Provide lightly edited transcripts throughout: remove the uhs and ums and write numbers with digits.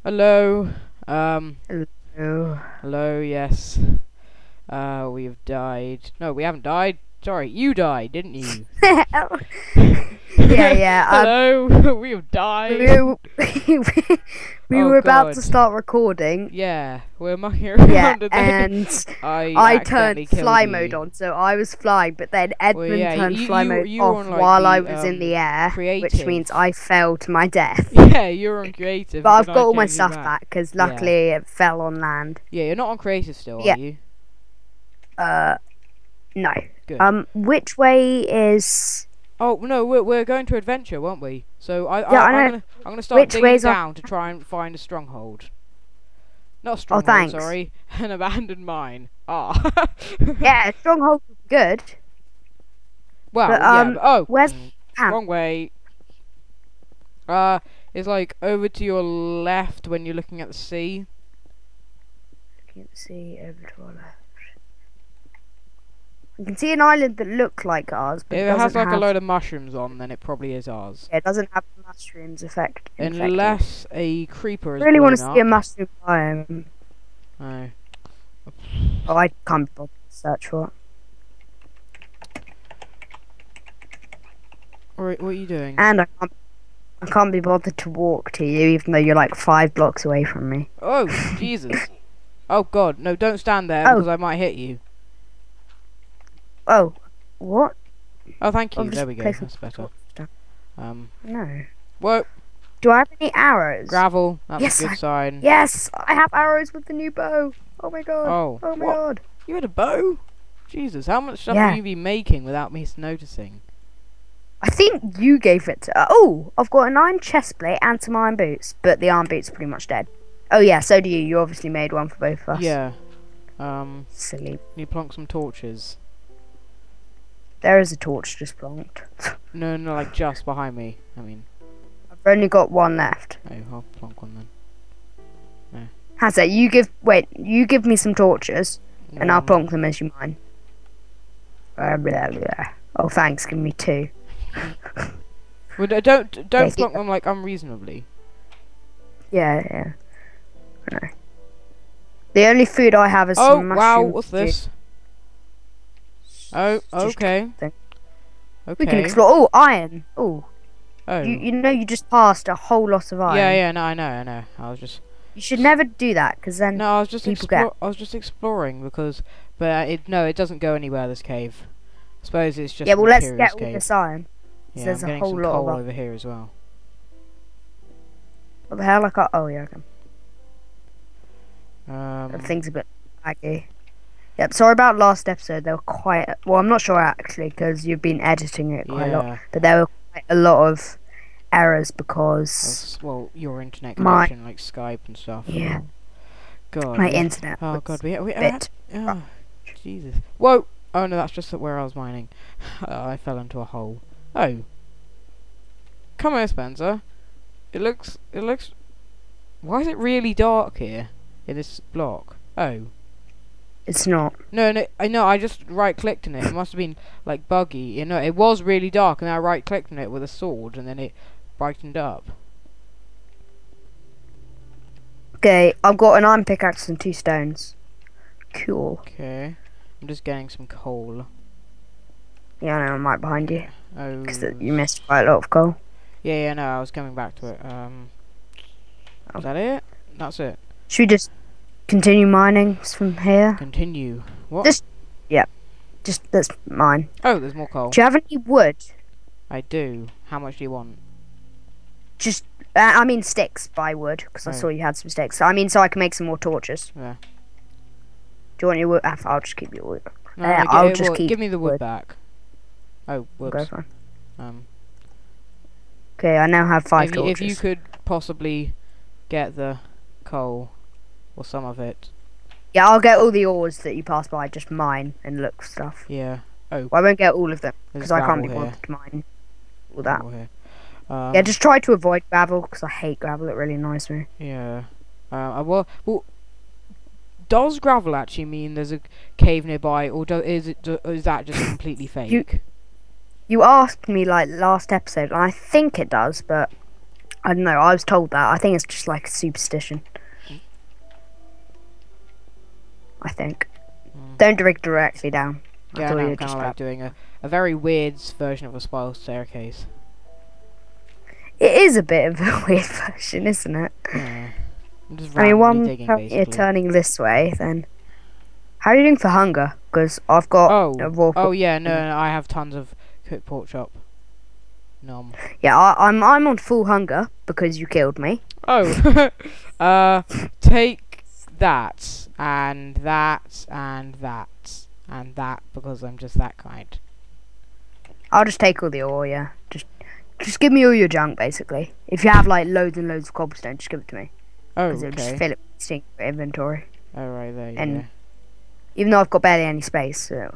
Hello. Hello. Hello. Yes. We have died. No, we haven't died. Sorry, you died, didn't you? Yeah. Hello. We have We died. were, we Oh were about God. to start recording. Yeah, we're mucking Yeah, around and then and I I accidentally turned killed fly you. mode on, so I was flying, but then Well, Edmund yeah, turned fly mode you were off on like while I the was in the air, which means creative. I fell to my death. Yeah, you're on creative. But and I've then got I all my changed it stuff back because Yeah. luckily it fell on land. Yeah, you're not on creative still, are Yeah. you? No. Good. Which way is? Oh no, we're going to adventure, won't we? So Yeah, I I'm know. gonna start Which digging way's on? down to try and find a stronghold. Not a Oh, stronghold, thanks. sorry, an abandoned mine. Ah. Yeah, Stronghold would be good. Well, But yeah. But, oh, where's camp? wrong way. It's like over to your left when you're looking at the sea. Looking at the sea over to our left. You can see an island that looks like ours, but If it it doesn't has like have. a load of mushrooms on, then it probably is ours. Yeah, it doesn't have the mushrooms effect. Unless a creeper has I really want blown to see a up. mushroom biome. Oh. Oh, I can't be bothered to search for it. Alright, what are you doing? And I can't be bothered to walk to you, even though you're like 5 blocks away from me. Oh, Jesus. Oh God, no! Don't stand there Oh. because I might hit you. Oh, what? Oh, thank you. I've There just we go. placed That's better. No. Whoa, Do I have any arrows? gravel. That's Yes, a good sign. Yes, I have arrows with the new bow. Oh my god. Oh, Oh my what? god. You had a bow? Jesus, how much stuff Yeah. have you been making without me noticing? I think you gave it to. Oh, I've got an iron chest plate and some iron boots, but the iron boots are pretty much dead. Oh yeah, so do you. You obviously made one for both of us. Yeah. Silly. You plonk some torches. There is a torch just plonked. No, like just behind me. I mean, I've only got one left. oh, I'll plonk one then. Hazza, you give me some torches, and I'll plonk them as you mine. Blah, blah, blah. Oh, thanks. Give me 2. Well, don't Yeah, plonk them like unreasonably. Yeah. I know. The only food I have is Oh some wow, mushroom what's stew. this? Oh, Just okay. thing. Okay. We can explore. Oh, iron. Oh, Oh. you know you just passed a whole lot of iron. Yeah. No, I know. I was just. You should never do that, because then No, I was just people I was just exploring because, but it doesn't go anywhere. This cave. I suppose it's just. yeah. Well, a let's materials get all cave. this iron. Yeah, There's I'm a getting whole some lot coal of. over here as well. What the hell? Oh yeah. Okay. Um. Things a bit laggy. Yep. Sorry about last episode. They were quite. Well, I'm not sure actually, because you've been editing it quite a lot. Yeah. But there were quite a lot of errors because Well, your internet My- connection, like Skype and stuff. yeah, God. my we- internet. Oh was God, we a had. bit. Oh, Jesus. Whoa. Oh no, that's just where I was mining. I fell into a hole. Oh. Come here, Spencer. It looks. Why is it really dark here in this block? Oh. It's not. No, I know. I just right-clicked on it. It must have been like buggy. You know, it was really dark, and I right-clicked on it with a sword, and then it brightened up. Okay, I've got an iron pickaxe and 2 stones. Cool. Okay. I'm just getting some coal. Yeah, I know. I'm right behind you. Oh. Because you missed quite a lot of coal. Yeah. No, I was coming back to it. Is that it? That's it. Should we just continue mining from here? Continue. What? Just that's mine. Oh, there's more coal. Do you have any wood? I do. How much do you want? Just, I mean sticks by wood, because I Oh. saw you had some sticks. I mean, so I can make some more torches. Yeah. Do you want your wood? I'll just keep your wood. No, I'll just well, keep give me the wood wood. back. Oh, whoops. Okay, fine. Um, Okay, I now have 5 if torches. you could possibly get the coal or some of it. Yeah, I'll get all the ores that you pass by. Just mine and look for stuff. Yeah. Oh, Well, I won't get all of them there's because I can't be gravel here. bothered to mine all that. Gravel here. Yeah, just try to avoid gravel because I hate gravel. It really annoys me. Yeah. Well, does gravel actually mean there's a cave nearby, or is that just completely fake? You asked me like last episode, and I think it does, but I don't know. I was told that. I think it's just like a superstition. I think. Don't dig directly down. Yeah, thought no, you I'm were kind just of like about- doing a very weird version of a spiral staircase. It is a bit of a weird version, isn't it? Yeah. I'm just I mean, randomly one digging, you're basically. turning this way, then. How are you doing for hunger? Because I've got a raw. Oh yeah, no, I have tons of cooked pork chop. Nom. Yeah, I'm on full hunger because you killed me. Oh, take that and that and that and that because I'm just that kind. I'll just take all the ore. Yeah, just give me all your junk, basically. If you have like loads and loads of cobblestone, just give it to me. Oh, Because it'll just okay. fill it with your inventory. Oh, right, there you And go. even though I've got barely any space, so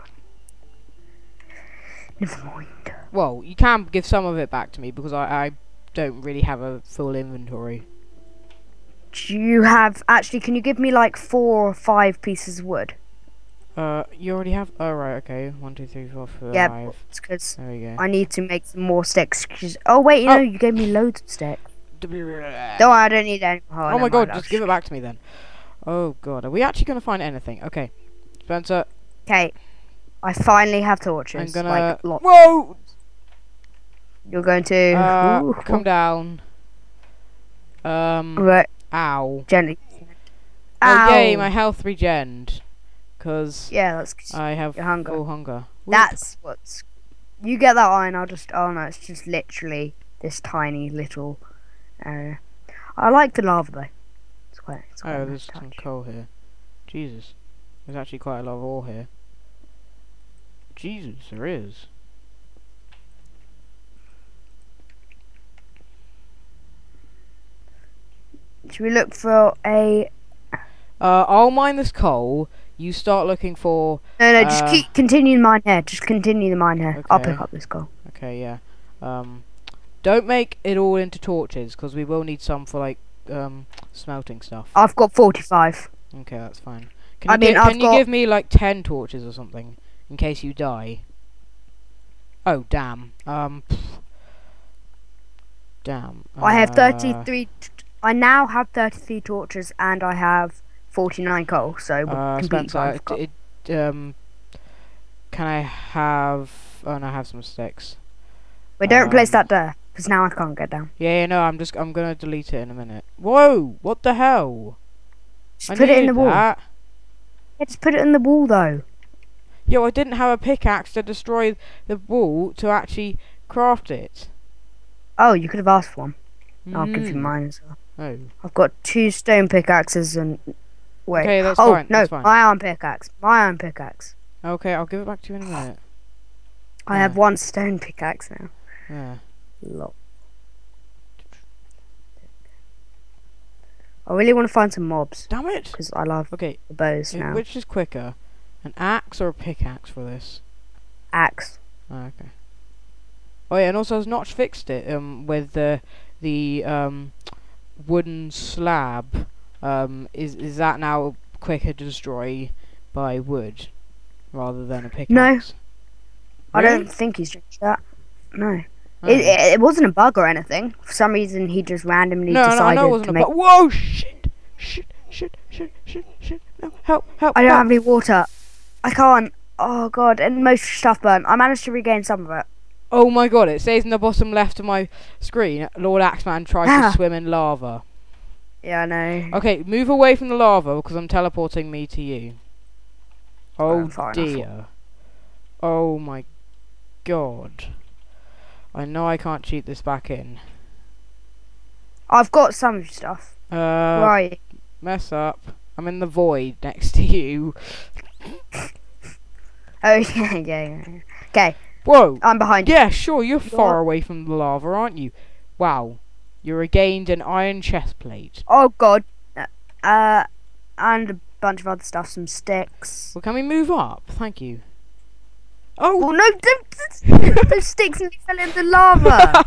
never mind. Well, you can give some of it back to me because I don't really have a full inventory. Do you have actually? Can you give me like 4 or 5 pieces of wood? You already have. Oh, right, okay. 1, 2, 3, 4, 5. Yeah, because There we go. I need to make some more sticks. Oh wait, you know, you gave me loads of sticks. Don't worry, I don't need any more. Oh my god, just give it back to me then. Oh god, are we actually gonna find anything? Okay, Spencer. Okay, I finally have torches. I'm gonna. Like, lots. Whoa! You're going to. Ooh. Come down. Right, Ow. gently. Oh yay, Ow. my health regened. Cause Yeah, that's. I have your hunger. full hunger. Whoop. That's what's. You get that iron. I'll just. Oh no, it's just literally this tiny little area. I like the lava though. It's quite. Oh, a there's nice some touch. coal here. Jesus. There's actually quite a lot of ore here. Jesus, there is. Should we look for a? I'll mine this coal. You start looking for. No, just keep continue the mine here. Just continue the mine here. I'll Okay. pick up this coal. Okay, yeah. Don't make it all into torches because we will need some for like smelting stuff. I've got 45. Okay, that's fine. I mean, can you give me like 10 torches or something in case you die? Oh damn. Damn. I have 33. I now have 33 torches and I have 49 coal. So we're completely fine. Spencer, can I have? Oh no, I have some sticks. Wait, don't place that there because now I can't get down. Yeah, no, I'm gonna delete it in a minute. Whoa! What the hell? Just I put it in needed the wall. that. Yeah, just put it in the wall though. Yo, I didn't have a pickaxe to destroy the wall to actually craft it. Oh, you could have asked for one. I'll give you mine as well. Oh. I've got 2 stone pickaxes and wait. Okay, that's oh fine. no, That's fine. my iron pickaxe. My iron pickaxe. Okay, I'll give it back to you in a minute. I have 1 stone pickaxe now. Yeah. Lol. I really want to find some mobs Damn it! because I love Okay, the bows now. which is quicker, an axe or a pickaxe for this? Axe. Oh, okay. Oh yeah, and also has Notch fixed it with the wooden slab. Is that now quicker to destroy by wood rather than a pickaxe? No. I Really? don't think he's changed that. No. Oh. It wasn't a bug or anything. For some reason, he just randomly No, decided I know it wasn't to a make. bug. Whoa! Shit! No, help! I don't have any water. I can't. Oh god, and most stuff burnt. I managed to regain some of it. Oh my god! It says in the bottom left of my screen, Lord Axeman tries to swim in lava. Yeah, I know. Okay, move away from the lava because I'm teleporting me to you. Oh far enough. dear. Oh my god. I know I can't cheat this back in. I've got some stuff. Right. Mess up. I'm in the void next to you. Oh yeah. Okay, Whoa! I'm behind you. Yeah, sure, you're far away from the lava, aren't you? Wow. You regained an iron chest plate. Oh god. And a bunch of other stuff, some sticks. Well, can we move up? Thank you. Oh! Oh no! Don't, those sticks and they fell in the lava.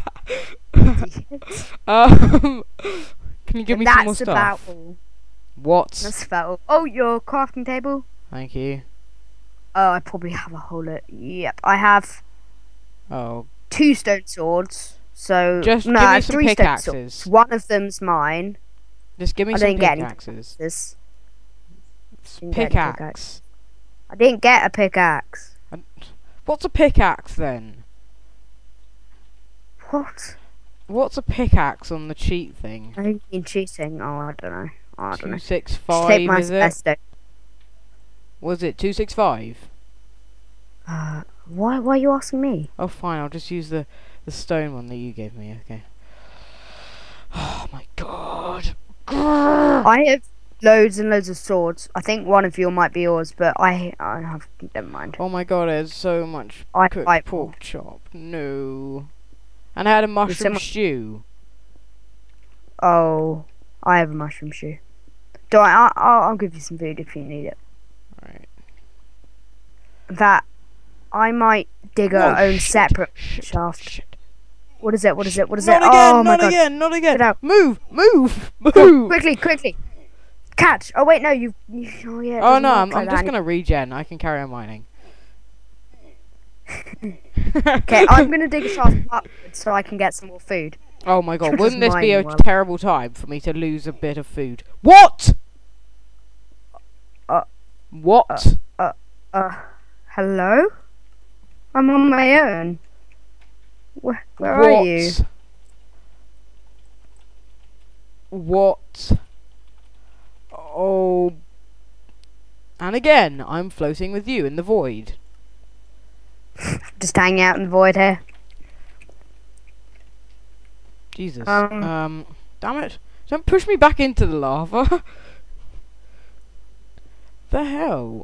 Can you give me some more That's about stuff? all. What? That's about all. Oh, your crafting table. Thank you. Oh, I probably have a whole lot. Yep, I have Oh. 2 stone swords. So Just no, give me I have some 3 stone pickaxes. swords. One of them's mine. Just give me I some didn't get any pickaxes. pickaxes. Didn't get any Pickaxe. I didn't get a pickaxe. What's a pickaxe then? What? What's a pickaxe on the cheat thing? Have you been cheating? Oh, I don't know. I don't know. 265 is it? Stone. Was it 265? Why are you asking me? Oh fine, I'll just use the stone one that you gave me, okay. Oh my god. Grrr. I have loads and loads of swords. I think one of you might be yours, but I have. Never mind. Oh my god, there's so much I cooked like pork chop. No. And I had a mushroom stew. Oh, I have a mushroom stew. Don't worry, I'll give you some food if you need it. Right. That I might dig our own shit, separate shit, shaft. Shit. What is it? What is it? What is Not it? again, Oh my not god! again, not again! Get out. Move, move, move! Quickly! Catch! Oh wait, no, you oh yeah. it Oh doesn't no, work I'm like just that. gonna regen. I can carry on mining. Okay, I'm gonna dig a shaft upwards so I can get some more food. Oh my god, Just wouldn't this be a mining well. terrible time for me to lose a bit of food? What? What? Hello? I'm on my own. Where what? are you? What? Oh. And again, I'm floating with you in the void. Just hanging out in the void here. Jesus. Damn it. Don't push me back into the lava. The hell?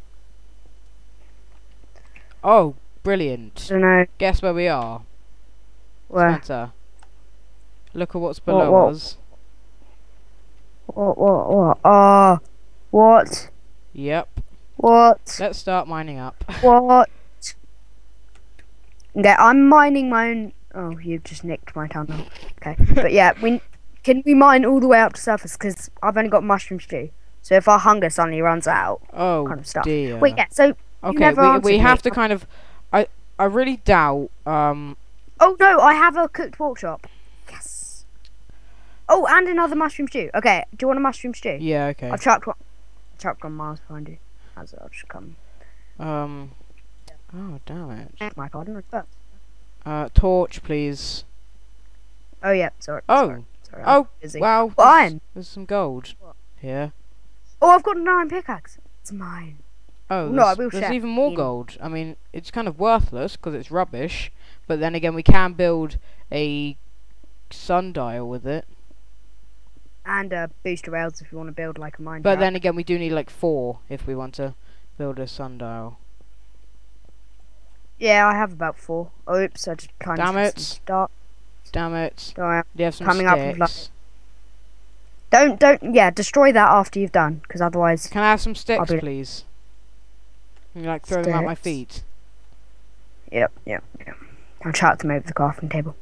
Oh, brilliant. Don't know Guess where we are? where. Spencer. Look at what's below us. What? Oh, what? Yep. What? Let's start mining up. What? Okay, I'm mining my own. Oh, you've just nicked my tunnel. Okay, but yeah, can we mine all the way up to surface? Because I've only got mushroom stew. So if our hunger suddenly runs out, Oh kind of stuff. dear. Wait, yeah. So you Okay, never we answered have me. to kind of. I really doubt. Oh no, I have a cooked pork chop. Yes. Oh, and another mushroom stew. Okay, do you want a mushroom stew? Yeah. Okay. I've chucked one. Miles behind you. As I'll just come. Oh damn it. My pardon. Torch, please. Oh yeah, sorry. Oh. Sorry, I'm Oh. busy. Wow. What iron? There's some gold here. Oh, I've got an iron pickaxe. It's mine. Oh, No, I will there's share. even more gold. I mean, it's kind of worthless because it's rubbish. But then again, we can build a sundial with it. And booster rails if you want to build like a mine. But shaft. then again, we do need like 4 if we want to build a sundial. Yeah, I have about 4. Oops, I just plunged. Damn it. Start. Damn it. Don't Do you have some Coming up with sticks? yeah, destroy that after you've done, because otherwise. Can I have some sticks, be- please? Can you like throw them at my Sticks? feet? Yep. I'll chuck them over the crafting table.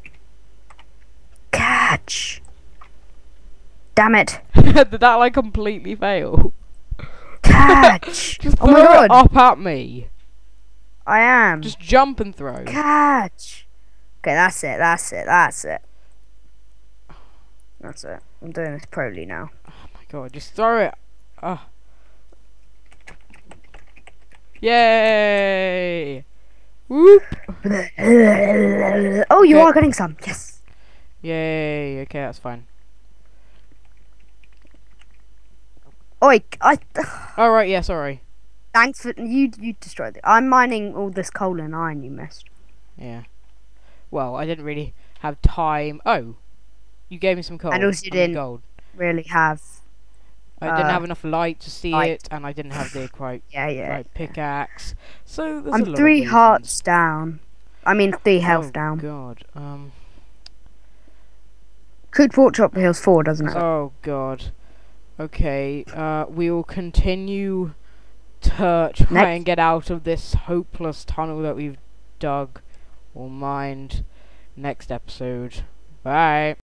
Catch! Damn it! Did that like completely fail? Catch! Just Oh throw my it god! up at me. I am. Just jump and throw. Catch! Okay, that's it. That's it. I'm doing this proly now. Oh my god, just throw it. Yay! Whoop! Oh, you Okay. are getting some. Yes. Yay! Okay, that's fine. Oi, All right, yeah, sorry. thanks for you destroyed it. I'm mining all this coal and iron you missed. Yeah. Well, I didn't really have time. Oh, you gave me some coal. And also you some didn't gold. Really have. I didn't have enough light to see light. it, and I didn't have the quite Yeah. right pickaxe. So there's a I'm lot 3 of hearts down. I mean 3 health oh, down. God. Cooked pork chop heals 4, doesn't it? Oh God. Okay. We will continue to try Next. and get out of this hopeless tunnel that we've dug or mined next episode. Bye.